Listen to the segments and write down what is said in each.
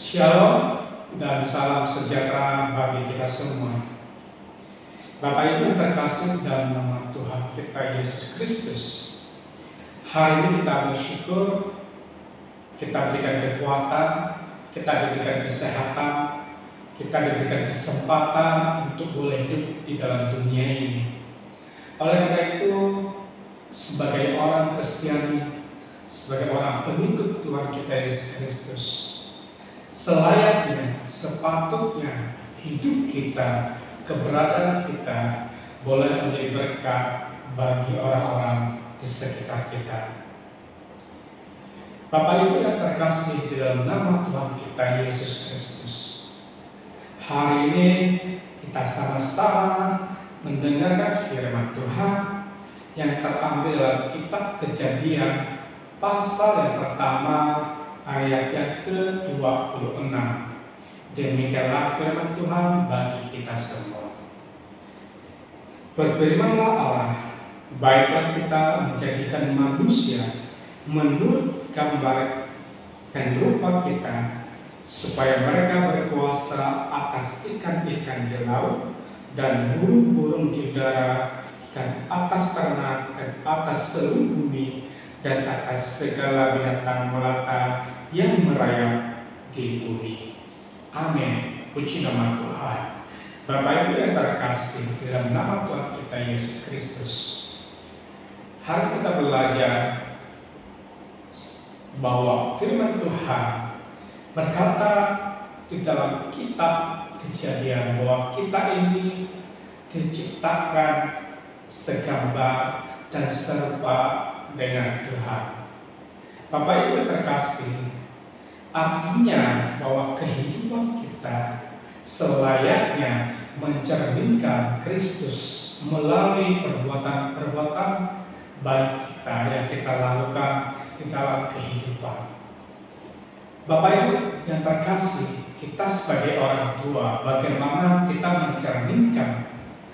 Shalom dan salam sejahtera bagi kita semua. Bapak Ibu yang terkasih dalam nama Tuhan kita Yesus Kristus, hari ini kita bersyukur, kita diberikan kekuatan, kita diberikan kesehatan, kita diberikan kesempatan untuk boleh hidup di dalam dunia ini. Oleh karena itu, sebagai orang Kristiani, sebagai orang pengikut Tuhan kita Yesus Kristus, selayaknya, sepatutnya hidup kita, keberadaan kita boleh menjadi berkat bagi orang-orang di sekitar kita. Bapak Ibu yang terkasih di dalam nama Tuhan kita Yesus Kristus, hari ini kita sama-sama mendengarkan firman Tuhan yang terambil dalam kitab Kejadian pasal yang pertama ayat yang ke-26. Demikianlah firman Tuhan bagi kita semua. Berfirmanlah Allah, baiklah kita menjadikan manusia menurut gambar dan rupa kita, supaya mereka berkuasa atas ikan-ikan di laut dan burung-burung di udara dan atas ternak dan atas seluruh bumi dan atas segala binatang melata yang merayap di bumi. Amin. Puji nama Tuhan. Bapak Ibu yang terkasih dalam nama Tuhan kita Yesus Kristus, hari kita belajar bahwa firman Tuhan berkata di dalam kitab Kejadian bahwa kita ini diciptakan segambar dan serupa dengan Tuhan. Bapak Ibu terkasih, artinya bahwa kehidupan kita selayaknya mencerminkan Kristus melalui perbuatan-perbuatan baik kita yang kita lakukan di dalam kehidupan. Bapak Ibu yang terkasih, kita sebagai orang tua, bagaimana kita mencerminkan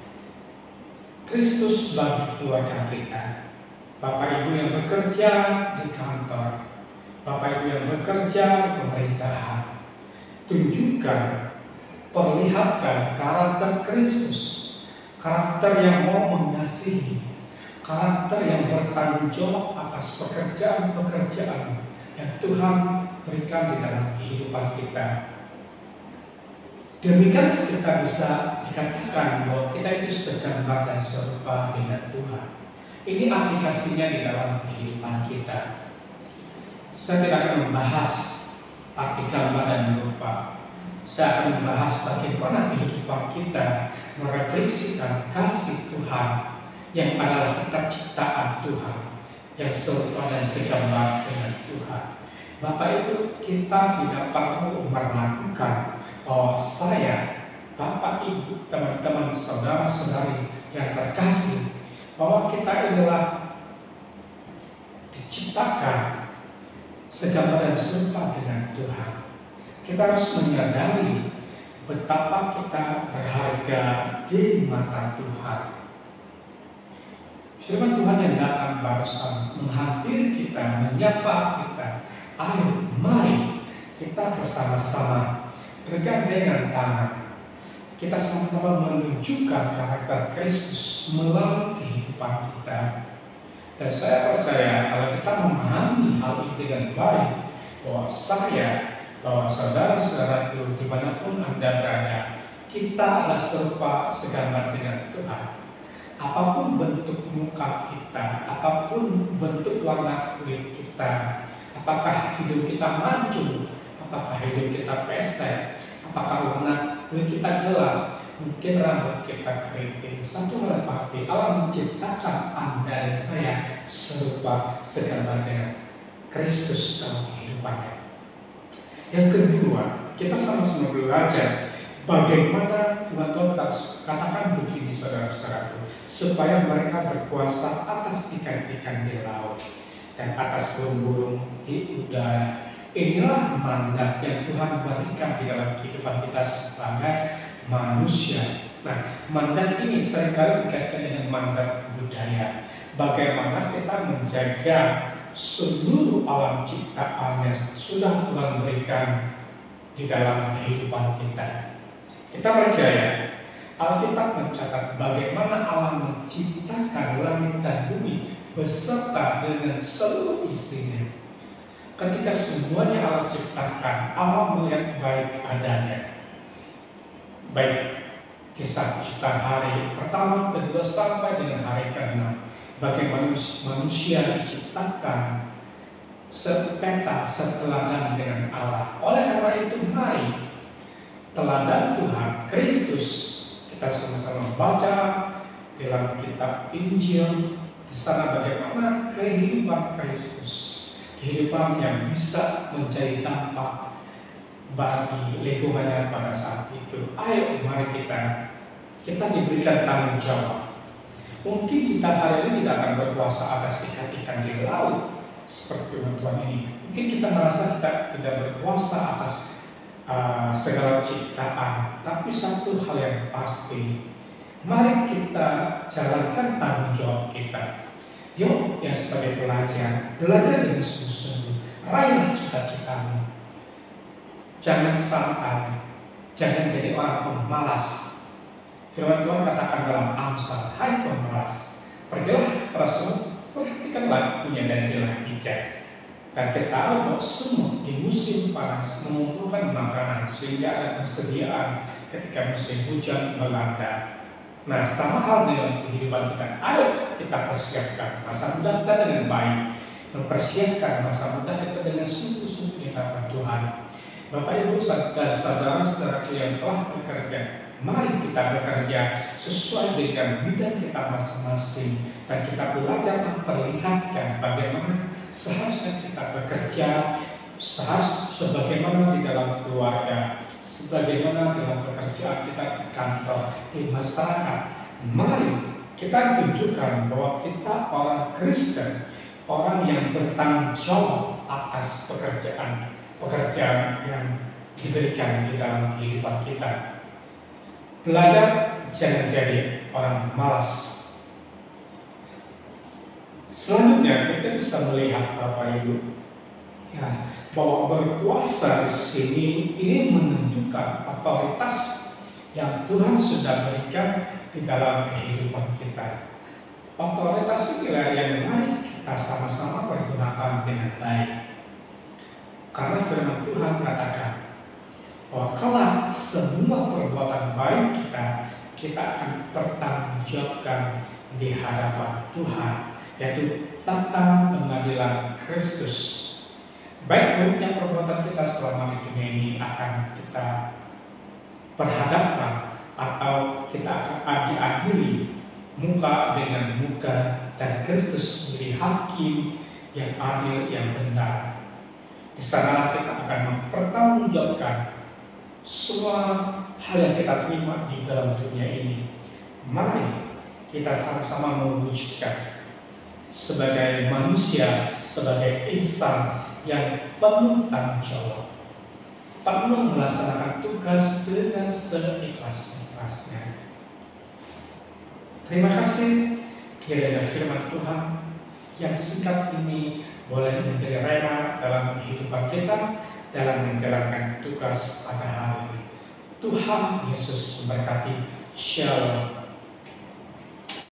Kristus bagi keluarga kita. Bapak Ibu yang bekerja di kantor, Bapak Ibu yang bekerja di pemerintahan, tunjukkan, perlihatkan karakter Kristus, karakter yang mau mengasihi, karakter yang bertanggung jawab atas pekerjaan-pekerjaan yang Tuhan berikan di dalam kehidupan kita. Demikianlah kita bisa dikatakan bahwa kita itu segambar dan serupa dengan Tuhan. Ini aplikasinya di dalam kehidupan kita. Saya tidak akan membahas arti gambar dan rupa. Saya akan membahas bagaimana kehidupan kita merefleksikan kasih Tuhan yang adalah kita ciptaan Tuhan, yang serupa dan segambar dengan Tuhan. Bapak Ibu, kita tidak perlu meragukan bahwa saya, Bapak Ibu, teman-teman, saudara-saudari yang terkasih, bahwa kita adalah diciptakan segambar dan serupa dengan Tuhan. Kita harus menyadari betapa kita berharga di mata Tuhan. Firman Tuhan yang datang barusan menghadir kita, menyapa kita. Ayo, mari kita bersama-sama bergandengan tangan. Kita sama-sama menunjukkan karakter Kristus melalui kehidupan kita. Dan saya percaya kalau kita memahami hal ini dengan baik, bahwa saudara-saudaraku dimanapun Anda berada, kita adalah serupa segambar dengan Tuhan. Apapun bentuk muka kita, apapun bentuk warna kulit kita, apakah hidung kita mancung, apakah hidung kita pesek, apakah warna kulit kita gelap, mungkin rambut kita keriting, satu hal yang pasti, Allah menciptakan Anda dan saya serupa segambar dengan Kristus dalam kehidupannya. Yang kedua, kita sama-sama belajar bagaimana firman Tuhan katakan begini, saudara-saudaraku, supaya mereka berkuasa atas ikan-ikan di laut dan atas burung-burung di udara. Inilah mandat yang Tuhan berikan di dalam kehidupan kita sebagai manusia. Nah, mandat ini seringkali dikaitkan dengan mandat budaya. Bagaimana kita menjaga seluruh alam ciptaan yang sudah Tuhan berikan di dalam kehidupan kita. Kita percaya Alkitab mencatat bagaimana Allah menciptakan langit dan bumi beserta dengan seluruh isinya. Ketika semuanya Allah ciptakan, Allah melihat baik adanya. Baik kisah ciptaan hari pertama, kedua, sampai dengan hari ke-6. Bagaimana manusia diciptakan sepeta, seteladan dengan Allah. Oleh karena itu, mari teladan Tuhan Kristus kita sama-sama baca dalam kitab Injil. Di sana bagaimana kehidupan Kristus, kehidupan yang bisa menjadi dampak bagi lingkungannya pada saat itu. Ayo mari kita diberikan tanggung jawab. Mungkin kita hari ini tidak akan berkuasa atas ikan-ikan di laut seperti Tuhan ini. Mungkin kita merasa kita tidak berkuasa atas segala ciptaan. Tapi satu hal yang pasti, mari kita jalankan tanggung jawab kita. Yuk, yang sebagai pelajar, belajar dengan sungguh-sungguh. Raihlah cita-citamu. Jangan santai, jangan jadi orang pemalas. Firman Tuhan katakan dalam Amsal, hai pemalas, pergilah kepada semut, perhatikanlah punya dan jalan bijak. Dan kita tahu bahwa semut di musim panas mengumpulkan makanan sehingga ada persediaan ketika musim hujan melanda. Nah, sama hal dengan kehidupan kita. Ayo kita persiapkan masa muda kita dengan baik, mempersiapkan masa muda kita dengan sungguh-sungguh di hadapan Tuhan. Bapak Ibu dan saudara-saudara yang telah bekerja, mari kita bekerja sesuai dengan bidang kita masing-masing dan kita belajar memperlihatkan bagaimana seharusnya kita bekerja, sebagaimana di dalam keluarga, sebagaimana dalam pekerjaan kita di kantor, di masyarakat. Mari kita tunjukkan bahwa kita orang Kristen, orang yang bertanggung jawab atas pekerjaan yang diberikan di dalam kehidupan kita. Belajar, jangan jadi orang malas. Selanjutnya kita bisa melihat Bapak Ibu, ya, bahwa berkuasa di sini ini menunjukkan otoritas yang Tuhan sudah berikan di dalam kehidupan kita. Otoritas inilah yang mari kita sama-sama pergunakan dengan baik. Karena firman Tuhan katakan bahwa kelak semua perbuatan baik kita akan pertanggungjawabkan di hadapan Tuhan, yaitu tata pengadilan Kristus. Baik buruknya perbuatan kita selama di dunia ini akan kita perhadapkan atau kita akan diadili muka dengan muka, dan Kristus menjadi hakim yang adil, yang benar. Di sana kita akan mempertanggungjawabkan semua hal yang kita terima di dalam dunia ini. Mari kita sama-sama mewujudkan sebagai manusia, sebagai insan yang penuh tanggung jawab, penuh melaksanakan tugas dengan seikhlas-ikhlasnya. Terima kasih, kiranya firman Tuhan yang singkat ini boleh menjadi rema dalam kehidupan kita dalam menjalankan tugas pada hari ini. Tuhan Yesus memberkati. Shalom.